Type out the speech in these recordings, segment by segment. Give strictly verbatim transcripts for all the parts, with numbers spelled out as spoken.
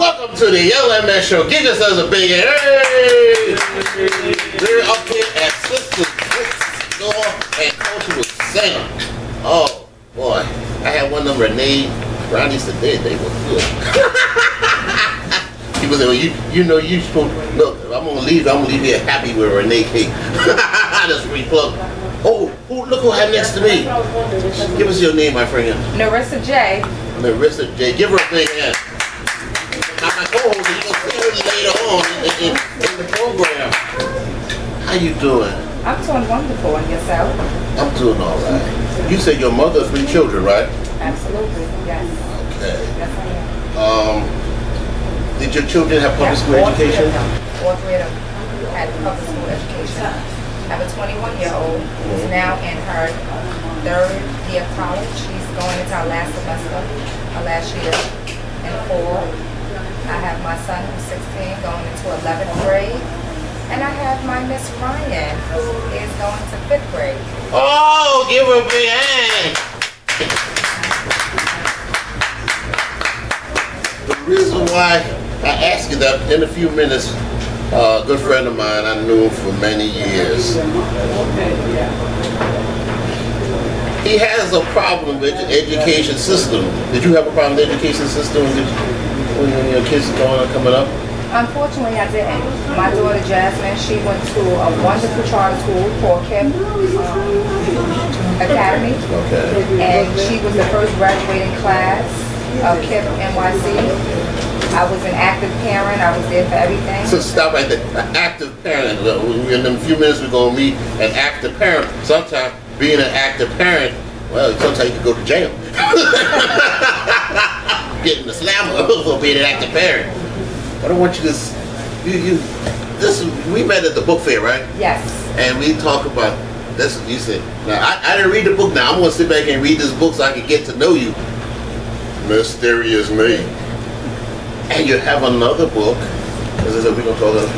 Welcome to the L M S show. Give yourselves a big hand. Hey! We're up here at Sister Store and Cultural Center. Oh boy, I had one of them Renee brownies today. They were good. People say, well, you you know you supposed look. I'm gonna leave. I'm gonna leave here happy with Renee cake. Just replug. Oh, oh, look who I have next to me. Give us your name, my friend. Narissa J. Narissa J. Give her a big hand. Now my co-host, you're gonna see her later on in, in, in the program. How you doing? I'm doing wonderful, and yourself? I'm doing all right. You said your mother, three children, right? Absolutely, yes. Okay. Yes, I am. Um, did your children have public Yes, school all education? Three of them. All three of them had public school education. I have a twenty-one-year-old who's now in her third year of college. She's going into her last semester, her last year in fall. I have my son who's sixteen going into eleventh grade. And I have my Miss Ryan who is going to fifth grade. Oh, give her a big hand. The reason why I ask you that in a few minutes, uh, a good friend of mine I knew him for many years. He has a problem with the education system. Did you have a problem with the education system when, you, when your kids were coming up? Unfortunately, I didn't. My daughter Jasmine, she went to a wonderful charter school called KIPP um, Academy. Okay. And she was the first graduating class of KIPP N Y C. I was an active parent. I was there for everything. So stop right there. An active parent. In a few minutes we're going to meet an active parent. Sometimes being an active parent, well, sometimes you can go to jail. Getting the slammer for being an active parent. I don't want you to, you, you, this, we met at the book fair, right? Yes. And we talk about, this. You said, now I, I didn't read the book now, I'm going to sit back and read this book so I can get to know you. Mysterious Me. And you have another book, as I said, we're going to talk about.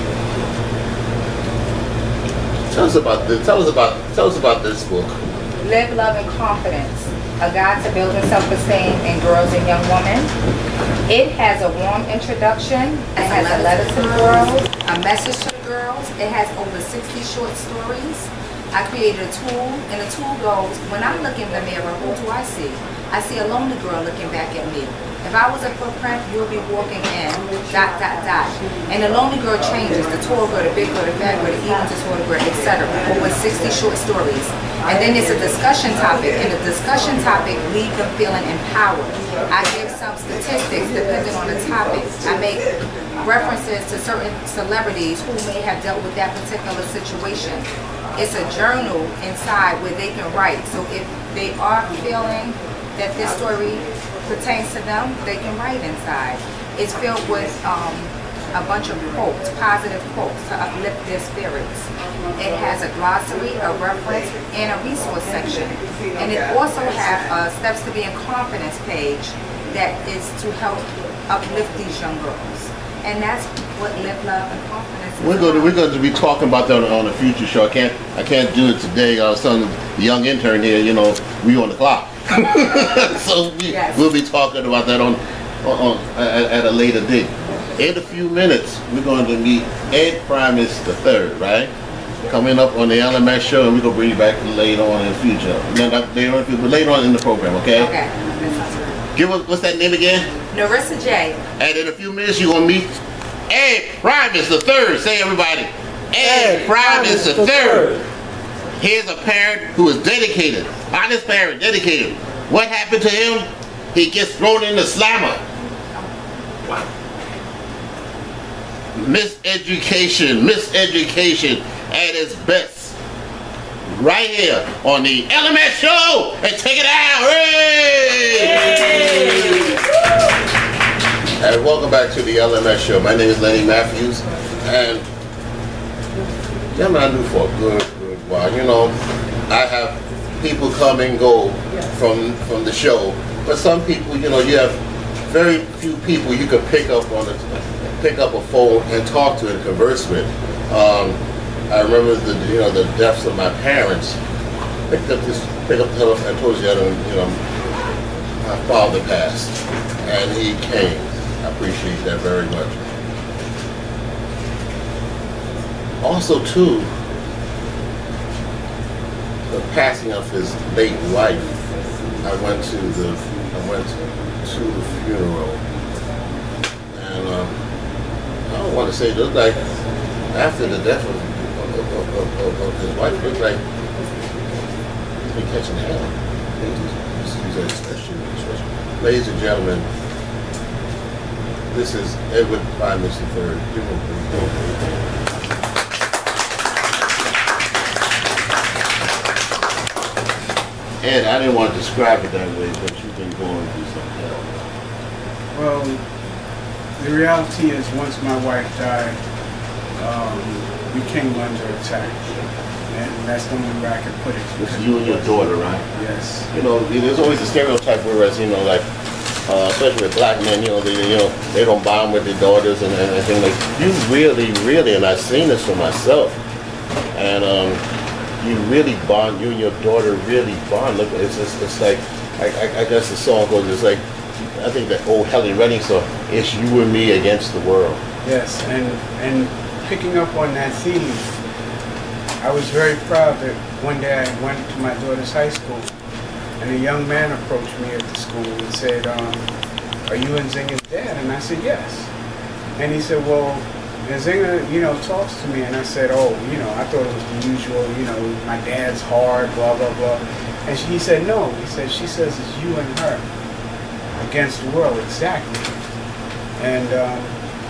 Tell us about this, tell us about, tell us about this book. Live, Love, and Confidence. A Guide to Building Self-Esteem in Girls and Young Women. It has a warm introduction. It has a letter to the girls, a message to the girls. It has over sixty short stories. I created a tool, and the tool goes, when I look in the mirror, who do I see? I see a lonely girl looking back at me. If I was a footprint, you'll be walking in, dot, dot, dot. And the lonely girl changes, the tall girl, the big girl, the fat girl, the even disorder girl, et cetera. Over sixty short stories. And then it's a discussion topic, and the discussion topic leaves them feeling empowered. I give some statistics depending on the topic. I make references to certain celebrities who may have dealt with that particular situation. It's a journal inside where they can write. So if they are feeling that this story pertains to them, they can write inside. It's filled with um, a bunch of quotes, positive quotes to uplift their spirits. It has a glossary, a reference, and a resource section. And it also has a Steps to Being Confidence page that is to help uplift these young girls. And that's what Live, Love, and Confidence is. We're going to, we're going to be talking about that on a future show. I can't I can't do it today. I was telling the young intern here, you know, we on the clock. So we, yes. We'll be talking about that on, on, on at, at a later date. In a few minutes, we're going to meet Ed Primus the third, right? Coming up on the L M S show, and we're going to bring you back later on in the future. No, not later on, but later on in the program, okay? Okay. Give us, what's that name again? Narissa J. And in a few minutes, you're going to meet Ed Primus the third. Say everybody. Ed Primus the third. Here's a parent who is dedicated. Honest parent, dedicated. What happened to him? He gets thrown in the slammer. Wow. Miseducation, miseducation at its best. Right here on the L M S show. And take it out. Hooray! And welcome back to the L M S show. My name is Lenny Matthews. And gentlemen, I knew for a good, good while. You know, I have people come and go from from the show. But some people, you know, you have very few people you could pick up on a pick up a phone and talk to and converse with. Um, I remember the you know the deaths of my parents. Picked up this pick up the telephone. I told you, I don't, you know, my father passed, and he came. I appreciate that very much. Also, too, the passing of his late wife. I went to the I went to the funeral, and um, I don't want to say it looked like after the death of, of, of, of, of his wife, it looked like he's been catching hell. Excuse that expression. Ladies and gentlemen, this is Edward Primus the third. Give him a breathe. Ed, I didn't want to describe it that way, but you've been going through some hell. Well, the reality is, once my wife died, um, we came under attack, and that's the only way I can put it. This is you and your daughter, right? Yes. You know, there's always a stereotype whereas, you know, like, uh, especially with black men, you know, they, you know, they don't bond with their daughters and everything. Like, you really, really, and I've seen this for myself, and um, you really bond, you and your daughter really bond. Look, it's just, it's like, I, I, I guess the song goes, it's like, I think that old Helen Redding song, it's you and me against the world. Yes, and and picking up on that theme, I was very proud that one day I went to my daughter's high school, and a young man approached me at the school and said, um, are you Nzinga's dad? And I said, yes. And he said, well, Nzinga, you know, talks to me, and I said, oh, you know, I thought it was the usual, you know, my dad's hard, blah, blah, blah. And she, he said, no. He said, she says it's you and her against the world, exactly. And um,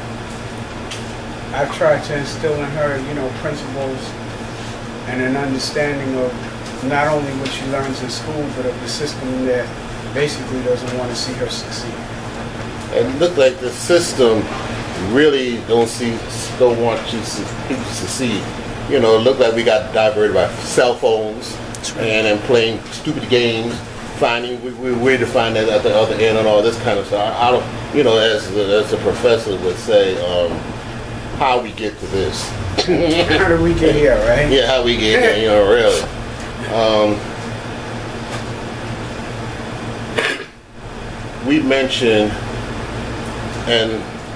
I've tried to instill in her, you know, principles and an understanding of not only what she learns in school, but of the system that basically doesn't want to see her succeed. And it looked like the system really don't see, don't want you to, people to succeed. You know, it looked like we got diverted by cell phones and then playing stupid games, finding we, we, where to find that at the other end and all this kind of stuff. I, I don't, you know, as as a professor would say, um, how we get to this. How do we get here, right? Yeah, how we get here, you know, really. Um, we mentioned, and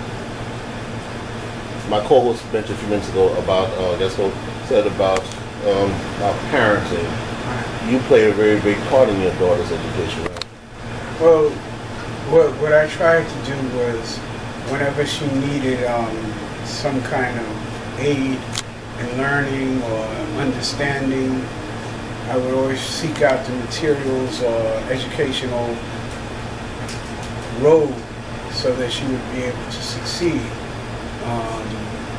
my co-host mentioned a few minutes ago about, uh, that's what said about um, about parenting. You play a very big part in your daughter's education, right? Well, what, what I tried to do was, whenever she needed um, some kind of aid in learning or understanding, I would always seek out the materials or educational road so that she would be able to succeed. Um,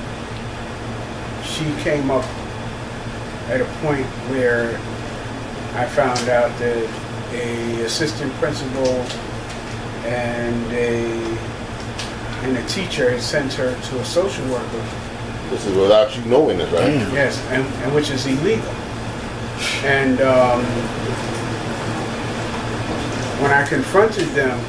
she came up at a point where I found out that a assistant principal and a and a teacher had sent her to a social worker. This is without you knowing it, right? Mm. Yes, and, and which is illegal. And um, when I confronted them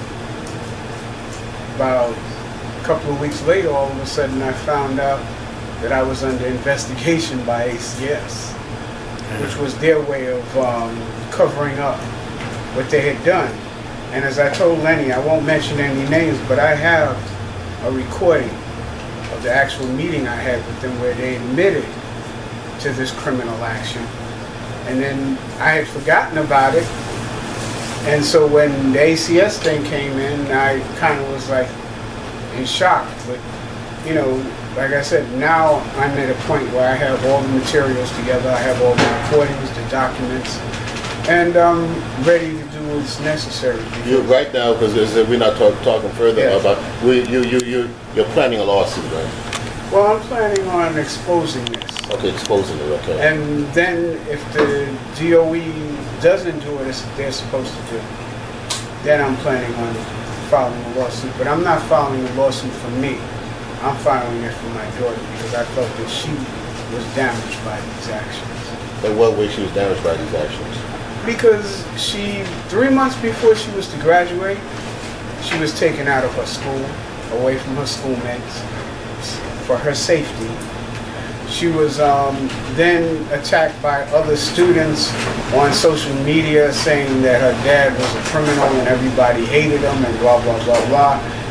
about a couple of weeks later, all of a sudden I found out that I was under investigation by A C S, which was their way of um, covering up what they had done. And as I told Lenny, I won't mention any names, but I have a recording of the actual meeting I had with them where they admitted to this criminal action. And then I had forgotten about it. And so when the A C S thing came in, I kind of was like in shock. But, you know, like I said, now I'm at a point where I have all the materials together. I have all the recordings, the documents, and I'm ready to do what's necessary. You right now, because we're not talk, talking further Yes. about, we, you, you, you, you're planning a lawsuit, right? Well, I'm planning on exposing this. Okay, exposing it, okay. And then if the D O E doesn't do what they're supposed to do, then I'm planning on filing a lawsuit. But I'm not filing a lawsuit for me. I'm filing it for my daughter because I felt that she was damaged by these actions. In what way she was damaged by these actions? Because she, three months before she was to graduate, she was taken out of her school, away from her schoolmates, for her safety. She was um, then attacked by other students on social media saying that her dad was a criminal and everybody hated him and blah, blah, blah, blah.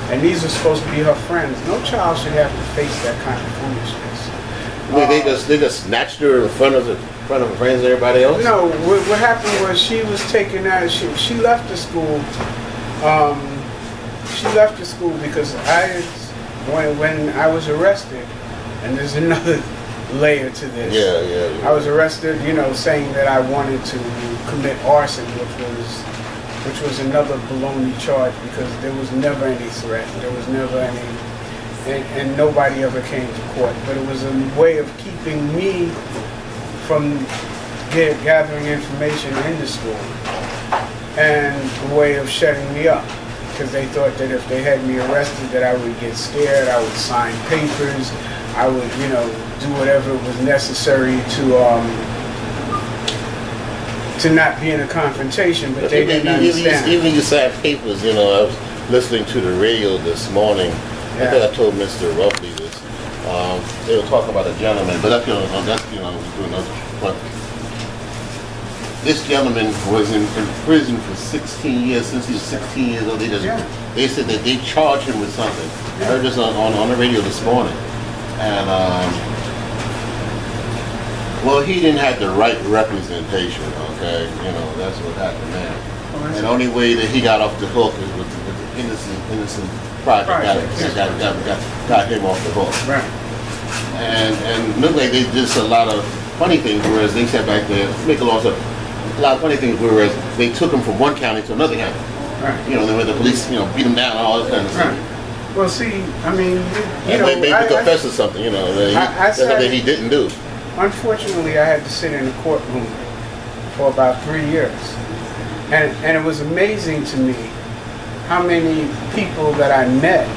and these are supposed to be her friends. No child should have to face that kind of foolishness. Wait, they Um, just they just snatched her in front of the in front of her friends and everybody else? No, what, what happened was she was taken out. She she left the school. Um, she left the school because I, when when I was arrested, and there's another layer to this. Yeah, yeah. yeah. I was arrested, you know, saying that I wanted to commit arson, which was which was another baloney charge because there was never any threat. There was never any, and, and nobody ever came to court. But it was a way of keeping me from get, gathering information in the school, and a way of shutting me up. Because they thought that if they had me arrested that I would get scared, I would sign papers, I would, you know, do whatever was necessary to um, to not be in a confrontation, but they even, didn't even, understand. even you signed papers, you know, I was listening to the radio this morning. I Yeah. think I told Mister Ruffley this. Um, they were talking about a gentleman, but that's, you know, that's, you know, we do another, but this gentleman was in, in prison for sixteen years, since he was sixteen years old. They just, Yeah. they said that they charged him with something. I heard this on, on, on the radio this morning. And, um, well, he didn't have the right representation, okay? You know, that's what happened there. Oh, And the only way that he got off the hook is with, with the innocent, innocent project, got, Project, got, got, got, got him off the hook. Right. And and looked like they did a lot of funny things, whereas they said back there, make a long story, a lot of funny things, whereas they took him from one county to another county. Right. You know, then when the police, you know, beat him down and all that kind of stuff. Right. Well, see, I mean, you, you And know, they made I, him confess to something, you know, that he, I- I that's said- something he didn't do. I, unfortunately, I had to sit in the courtroom for about three years, and and it was amazing to me how many people that I met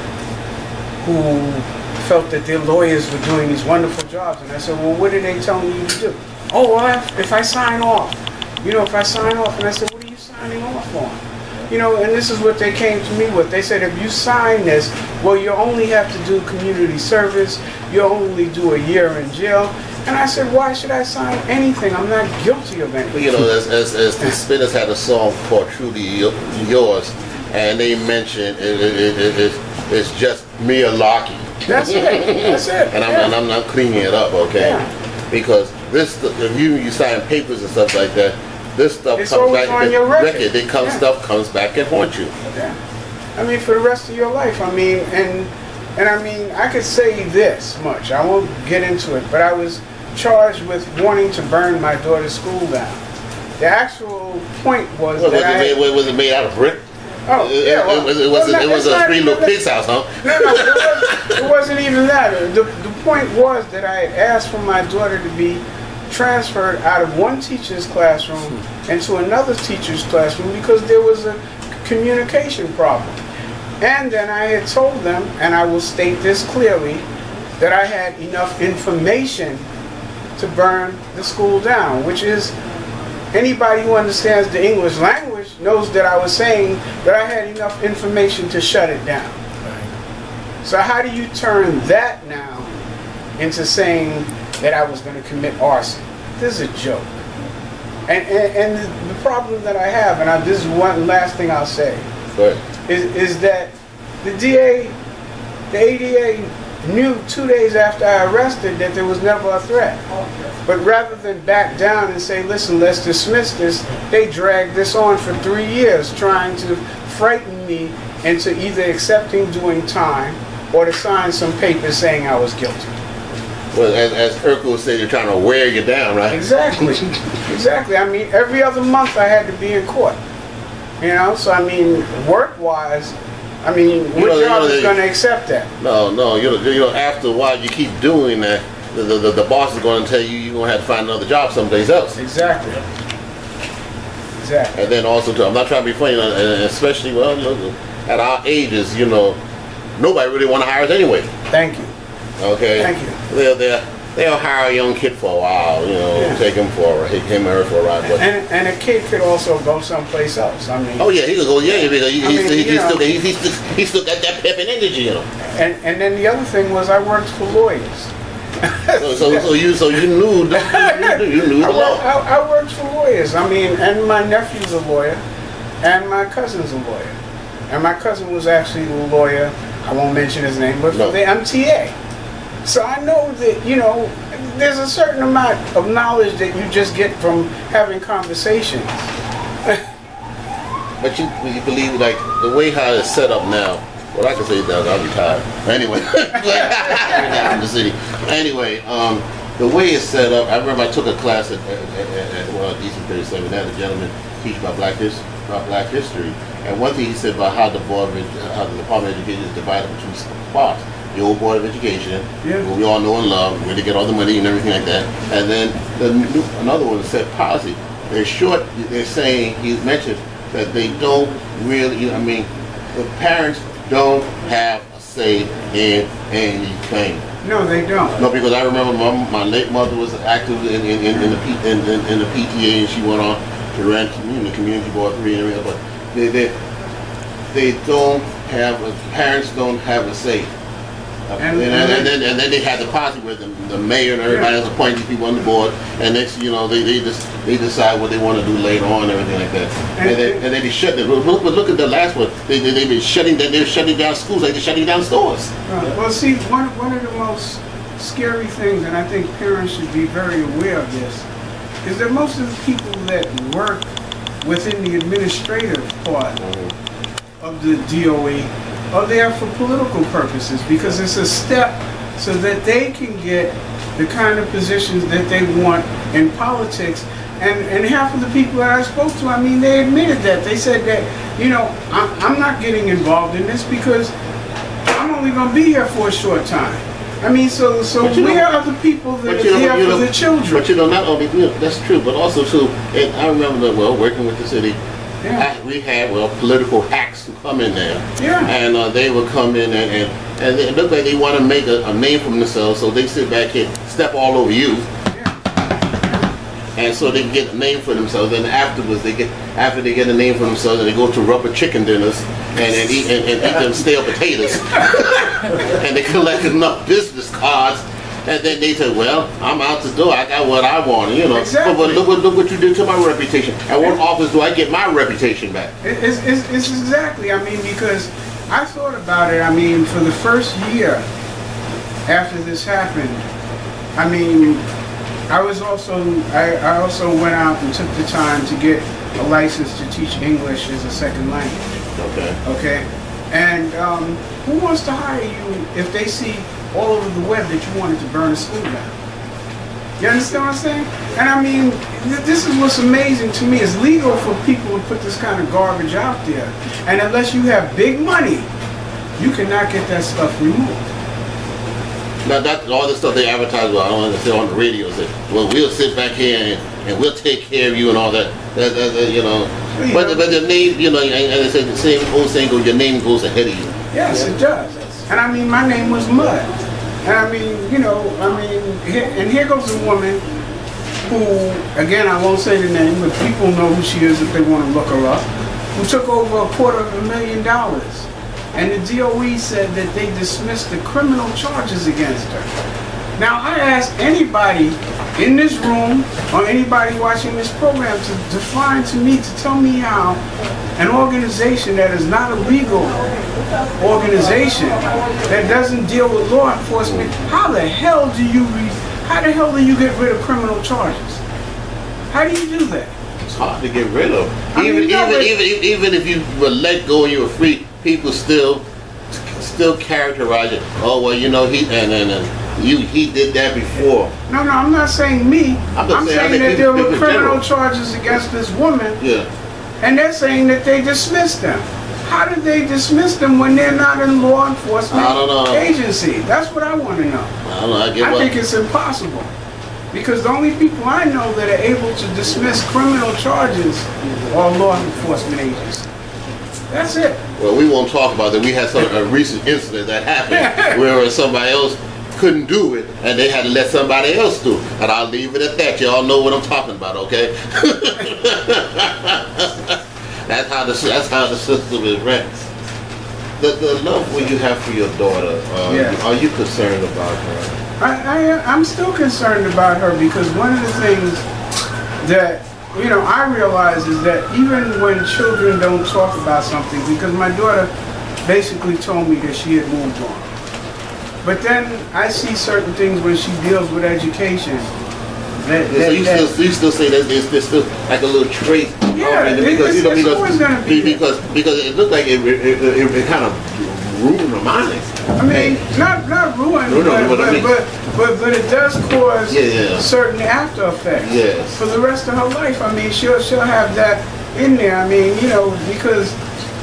who felt that their lawyers were doing these wonderful jobs, and I said, well, what are they telling you to do? Oh, well, if, if I sign off, you know, if I sign off, and I said, what are you signing off on? You know, and this is what they came to me with. They said, if you sign this, well, you only have to do community service, you only do a year in jail. And I said, why should I sign anything? I'm not guilty of anything. Well, you know, as, as, as the Spinners had a song called Truly Yours, and they mentioned it, it, it, it, it, it's just mere larky. That's it. That's it. And I'm, yeah. and I'm not cleaning it up, okay? Yeah. Because this, if you, you sign papers and stuff like that, this stuff It's comes always back. on your record. It comes, Yeah. Stuff comes back and haunts you. Yeah. I mean, for the rest of your life. I mean, and and I mean, I could say this much. I won't get into it, but I was charged with wanting to burn my daughter's school down. The actual point was Was, that it I made, was it made out of brick? Oh, It, yeah, it, well, was, it was, well, it no, was it's a not three even little that- pig's house, huh? No, no, it, was, it wasn't even that. The, the point was that I had asked for my daughter to be transferred out of one teacher's classroom into another teacher's classroom because there was a communication problem. And then I had told them, and I will state this clearly, that I had enough information to burn the school down, which is anybody who understands the English language knows that I was saying that I had enough information to shut it down. So how do you turn that now into saying that I was going to commit arson? This is a joke. And, and, and the problem that I have, and I, this is one last thing I'll say, Go ahead. is, is that the D A, the A D A knew two days after I arrested that there was never a threat. But rather than back down and say, listen, let's dismiss this, they dragged this on for three years trying to frighten me into either accepting doing time or to sign some papers saying I was guilty. Well, as, as Urkel said, they're trying to wear you down, right? Exactly. Exactly. I mean, every other month I had to be in court. You know, so I mean, work-wise, I mean, what know, you job know, is they- going to accept that? No, no, you know, you know, after a while, you keep doing that, the, the, the, the boss is going to tell you you're going to have to find another job someplace else. Exactly. Exactly. And then also, too, I'm not trying to be funny, uh, and especially, well, look, at our ages, you know, nobody really want to hire us anyway. Thank you. Okay? Thank you. They'll, they'll, they'll hire a young kid for a while, you know, Yeah. take him for a, take him or her for a ride. But, And, and a kid could also go someplace else. I mean, oh, yeah, he could go, yeah, because he, I he, mean, he, you he, know. still, he, he, still, he still got that pep and energy in him. and, and then the other thing was I worked for lawyers. So, so, so you so you knew, the, you knew, you knew I, the work, law. I, I worked for lawyers. I mean, and my nephew's a lawyer, and my cousin's a lawyer. And my cousin was actually a lawyer, I won't mention his name, but No. for the M T A. So I know that, you know, there's a certain amount of knowledge that you just get from having conversations. But you, you believe, like, the way how it's set up now, well, I can say that I'm retired. Anyway, I'm in the city. Anyway, um, the way it's set up, I remember I took a class at, at, at, at well, D C thirty-seven. Had a gentleman teach about black, his, about black history. And one thing he said about how the board of, Edu- how the Department of Education is divided into two parts. The old Board of Education, Yeah. where we all know and love, where they get all the money and everything like that. And then the new, another one said policy. They're short, they're saying, he mentioned that they don't really, I mean, the parents don't have a say in anything. No, they don't. No, because I remember my, my late mother was active in, in, in, in, the, P, in, in, in the P T A, and she went on to run in the community board three and everything. But they, they, they don't have, a, parents don't have a say. And, and, and, then, and then they had the posse with them, the mayor and everybody else appointing people on the board, and next, you know, they, they just they decide what they want to do later on and everything like that. And, and, then, and then they shut them. Look, look, look at the last one. They they they've been shutting down. They're shutting down schools. Like they're shutting down stores. Uh, well, see, one one of the most scary things, and I think parents should be very aware of this, is that most of the people that work within the administrative part mm-hmm. of the D O E are there for political purposes, because it's a step so that they can get the kind of positions that they want in politics. And, and half of the people that I spoke to, I mean, they admitted that. They said that, you know, I'm, I'm not getting involved in this because I'm only going to be here for a short time. I mean, so so where are the people that are there for the children? But you know, not only, you know, that's true, but also too, and I remember that, well, working with the city, Yeah. I, we had, well, political hacks who come in there. Yeah. And uh, they would come in and, and, and it looked like they want to make a, a name for themselves, so they sit back here, step all over you. And so they get a name for themselves, and afterwards they get after they get a name for themselves, and they go to rubber chicken dinners and, and eat and, and eat them stale potatoes, and they collect enough business cards, and then they say, "Well, I'm out the door. I got what I want, you know." Exactly. But, but look, what- look what you did to my reputation. At what office do I get my reputation back? It- It's, it's, it's exactly, I mean, because I thought about it, I mean, for the first year after this happened, I mean, I was also, I, I also went out and took the time to get a license to teach English as a second language, Okay. okay? And um, who wants to hire you if they see all over the web that you wanted to burn a school down? You understand what I'm saying? And I mean, th this is what's amazing to me. It's legal for people to put this kind of garbage out there. And unless you have big money, you cannot get that stuff removed. Now that all the stuff they advertise, well, I don't understand on the radio. Say, well, we'll sit back here and, and we'll take care of you and all that. That, that, that you know. Yeah. But but the name, you know, and, and they say the same old saying goes, your name goes ahead of you. Yes, it does. And I mean, my name was Mud. And I mean, you know, I mean, here, and here goes a woman who, again, I won't say the name, but people know who she is if they want to look her up, who took over a quarter of a million dollars. And the D O E said that they dismissed the criminal charges against her. Now, I ask anybody in this room or anybody watching this program to define to me, to tell me how an organization that is not a legal organization, that doesn't deal with law enforcement, how the hell do you, re how the hell do you get rid of criminal charges? How do you do that? It's hard to get rid of. I mean, Even no, even, but- even even if you were let go and you were free, people still still characterize it. Oh well, you know he and and, and you he did that before. No, no, I'm not saying me. I'm just I'm saying, I saying mean, that there people- were people criminal general. charges against this woman, Yeah. and they're saying that they dismissed them. How did they dismiss them when they're not in law enforcement I don't know. agency? That's what I want to know. I don't know. I get I what. think it's impossible. Because the only people I know that are able to dismiss criminal charges are law enforcement agents. That's it. Well, we won't talk about that. We had some, a recent incident that happened where somebody else couldn't do it, and they had to let somebody else do it. And I'll leave it at that. Y'all know what I'm talking about, okay? That's how the that's how the system is ran. The the love what you have for your daughter. Uh, Yeah. Are you concerned about her? I, I, I'm still concerned about her because one of the things that you know, I realize is that even when children don't talk about something, because my daughter basically told me that she had moved on. But then I see certain things when she deals with education. That, Yeah, that, so you that, still, you still say that there's, there's still like a little trait. Yeah, of it, it- because, you know, it's- it's because, always gonna be there. because, because it looked like it, it, it, it kind of ruined her mind. I mean, not not ruined, No, no, but, what I but, mean- but, but but it does cause Yeah, yeah. certain after effects Yes. for the rest of her life. I mean, she'll she'll have that in there. I mean, you know, because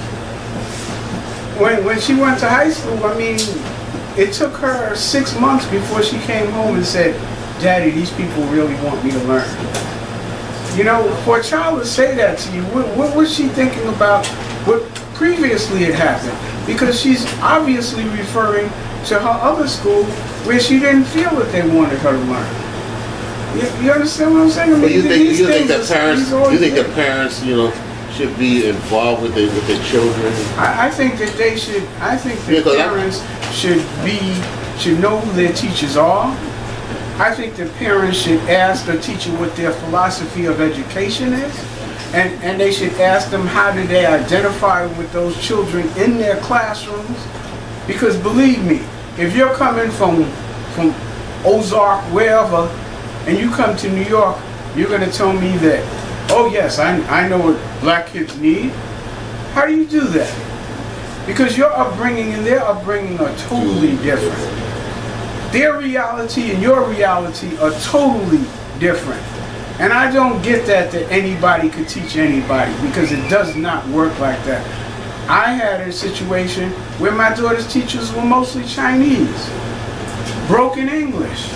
when when she went to high school, I mean, it took her six months before she came home and said, "Daddy, these people really want me to learn." You know, for a child to say that to you, what, what was she thinking about what previously had happened? Because she's obviously referring to her other school where she didn't feel that they wanted her to learn. You, you understand what I'm saying? I mean, But you think, these you think things that are- parents, these are you think always that parents, you know, should be involved with their, with their children? I, I think that they should, I think that Because I- parents should be, should know who their teachers are. I think that parents should ask the teacher what their philosophy of education is. And, and they should ask them how do they identify with those children in their classrooms. Because believe me, if you're coming from, from Ozark, wherever, and you come to New York, you're going to tell me that, oh yes, I, I know what black kids need. How do you do that? Because your upbringing and their upbringing are totally different. Their reality and your reality are totally different. And I don't get that that anybody could teach anybody, because it does not work like that. I had a situation where my daughter's teachers were mostly Chinese, broken English.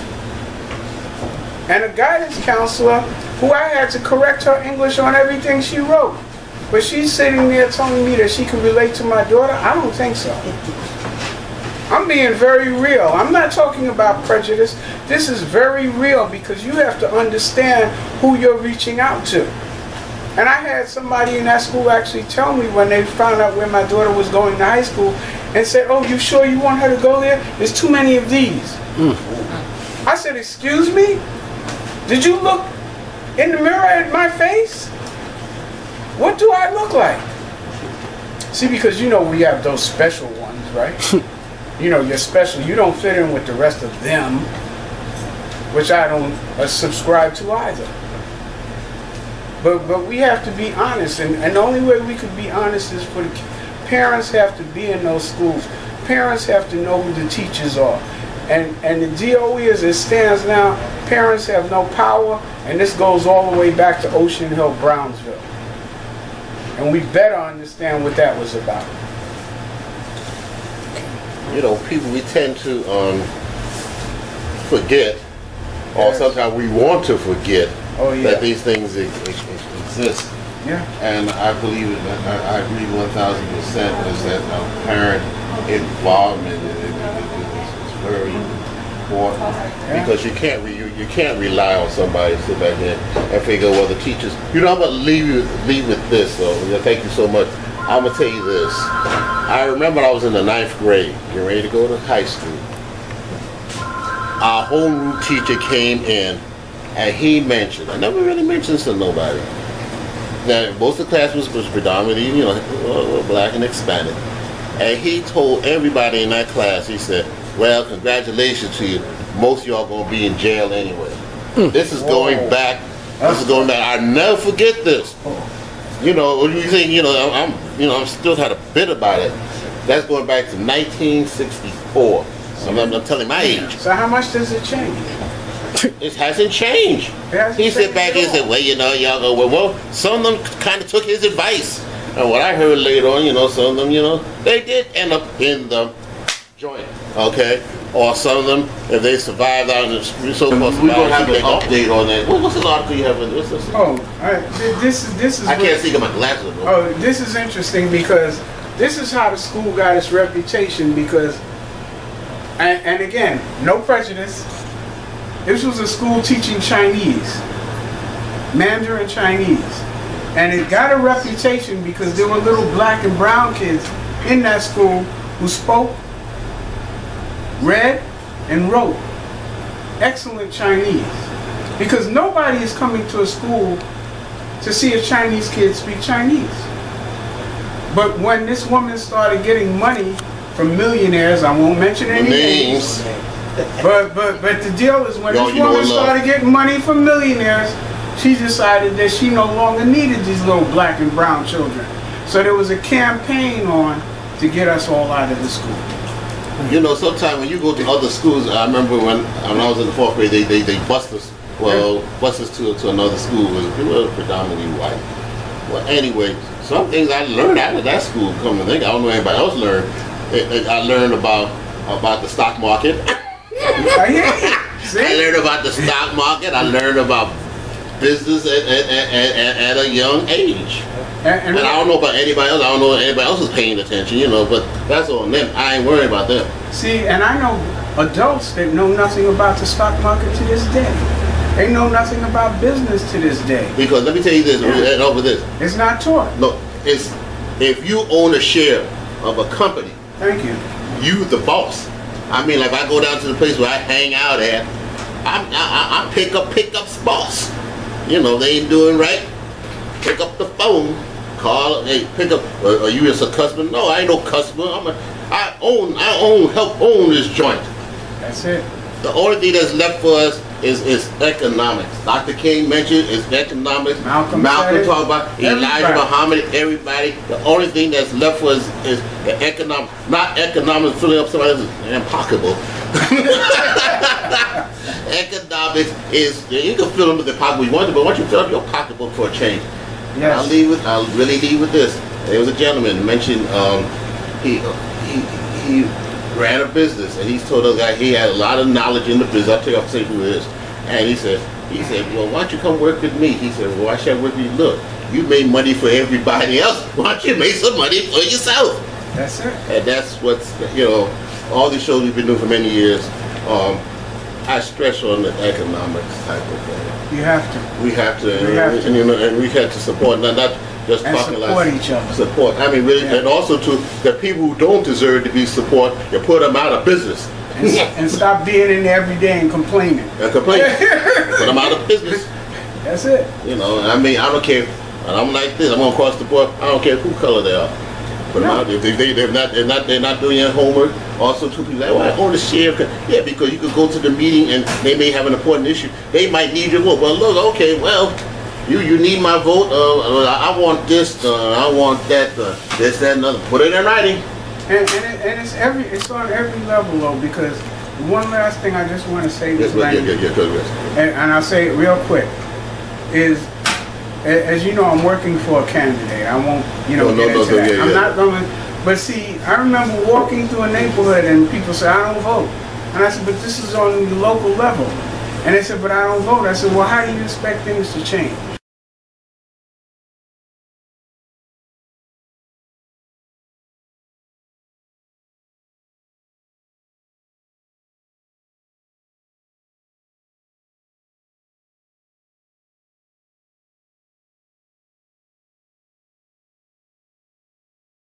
And a guidance counselor who I had to correct her English on everything she wrote. But she's sitting there telling me that she can relate to my daughter? I don't think so. I'm being very real. I'm not talking about prejudice. This is very real, because you have to understand who you're reaching out to. And I had somebody in that school actually tell me when they found out where my daughter was going to high school and said, "Oh, you sure you want her to go there? There's too many of these." Mm. I said, "Excuse me? Did you look in the mirror at my face? What do I look like?" See, because you know we have those special ones, right? You know, you're special. You don't fit in with the rest of them, which I don't uh, subscribe to either. But but we have to be honest, and, and the only way we could be honest is for the parents have to be in those schools. Parents have to know who the teachers are. And, and the D O E as it stands now, parents have no power, and this goes all the way back to Ocean Hill, Brownsville. And we better understand what that was about. You know, people, we tend to um, forget, or Yes. sometimes we want to forget Oh, yeah. that these things e- e- e- exist. Yeah. And I believe, it, I, I agree one thousand percent is that uh, parent involvement is, is, is, is very important. Yeah. Because you can't re, you, you can't rely on somebody to sit back there and figure, well, the teachers. You know, I'm gonna leave you leave with this. So yeah, thank you so much. I'm gonna tell you this. I remember I was in the ninth grade, getting ready to go to high school. Our homeroom teacher came in, and he mentioned. I never really mentioned this to nobody. Now, most of the class was, was predominantly, you know, black and Hispanic. And he told everybody in that class, he said, "Well, congratulations to you. Most of y'all gonna be in jail anyway." Mm. This is going Whoa. back. This is going back. I'll never forget this. You know, you think, you know, I'm, you know, I'm still kind of bitter about it. That's going back to nineteen sixty-four. I'm, I'm telling my age. So how much does it change? It hasn't changed. It hasn't He sit changed back at and all. said, "Well, you know, y'all go, well, well, some of them kind of took his advice." And what I heard later on, you know, some of them, you know, they did end up in the joint, okay? Or some of them, if they survived out in the so-called We're gonna have an an update on that. What, what's the article you have? In, what's this? Oh, all right. Th- this is this is. I what- can't see get my glasses. Bro. Oh, this is interesting because this is how the school got its reputation. Because, and, and again, no prejudice. This was a school teaching Chinese, Mandarin Chinese, and it got a reputation because there were little black and brown kids in that school who spoke, read, and wrote excellent Chinese. Because nobody is coming to a school to see a Chinese kid speak Chinese. But when this woman started getting money from millionaires, I won't mention any names, Names. but but but the deal is when Yo, this you know woman what, love? started getting money from millionaires, she decided that she no longer needed these little black and brown children. So there was a campaign on to get us all out of the school. You know, sometimes when you go to other schools, I remember when, when I was in the fourth grade, they they, they bust us. Well, bust us to to another school. It was, it was predominantly white. Well, anyway, some things I learned out of that school. Come to think, I don't know anybody else learned. It, it, I learned about about the stock market. I hear you. See? I learned about the stock market. I learned about business at, at, at, at, at a young age. And, and, And I don't know about anybody else. I don't know if anybody else is paying attention, you know, but that's on them. I ain't worried about them. see, and I know adults that know nothing about the stock market to this day. They know nothing about business to this day. Because let me tell you this, Yeah. and over this. It's not taught. Look, it's if you own a share of a company, Thank you. you the boss. I mean, like if I go down to the place where I hang out at, I'm I, I, I pick up pick up's boss. You know, they ain't doing right. Pick up the phone, call, hey, pick up. Uh, are you just a customer? No, I ain't no customer. I'm a, I own I own help own this joint. That's it. The only thing that's left for us is, is economics. Doctor King mentioned is economics. Malcolm Malcolm said it. talked about Elijah Everybody. Muhammad, everybody. The only thing that's left for us is the economics. Not economics filling up somebody else's damn pocketbook. Economics is, you can fill them with the pocketbook you want to, but once you fill up your pocketbook for a change. Yes. I'll leave with, I'll really leave with this. There was a gentleman who mentioned um, he, he, he ran a business, and he's told us that he had a lot of knowledge in the business. I'll tell you, I'll say who it is. And he said, he said, well, why don't you come work with me? He said, well, why should I work with you? Look, you made money for everybody else. Why don't you make some money for yourself? That's it. And that's what's, you know, all these shows we've been doing for many years. Um, I stress on the economics type of thing. You have to. We have to, We and, have to. and, you know, and we have to support, not, not just And talking support like each other. support. I mean, really, Yeah. and also to the people who don't deserve to be support, you put them out of business And, and stop being in there every day and complaining. and complain. Put them out of business. That's it. You know, I mean, I don't care. And I'm like this. I'm gonna cross the board. I don't care who color they are. Put them No. out. If they, they, they're not, they're not, they're not doing their homework. Also, two people like, well, I own a share. Yeah, because you could go to the meeting and they may have an important issue. They might need your vote. Well, look, okay, well, you you need my vote. Uh, I want this. Uh, I want that. Uh, this, that, and other. Put it in writing. And, and, it, and it's every it's on every level though, because one last thing I just want to say Yes, this well, yeah, language, yeah, yeah, good, yes. and, and I'll say it real quick, is a- as you know, I'm working for a candidate. I won't, you know, No, no, get no, into no, that. yeah, I'm yeah. not going to, but see, I remember walking through a neighborhood and people say, I don't vote. And I said, but this is on the local level. And they said, but I don't vote. I said, well, how do you expect things to change?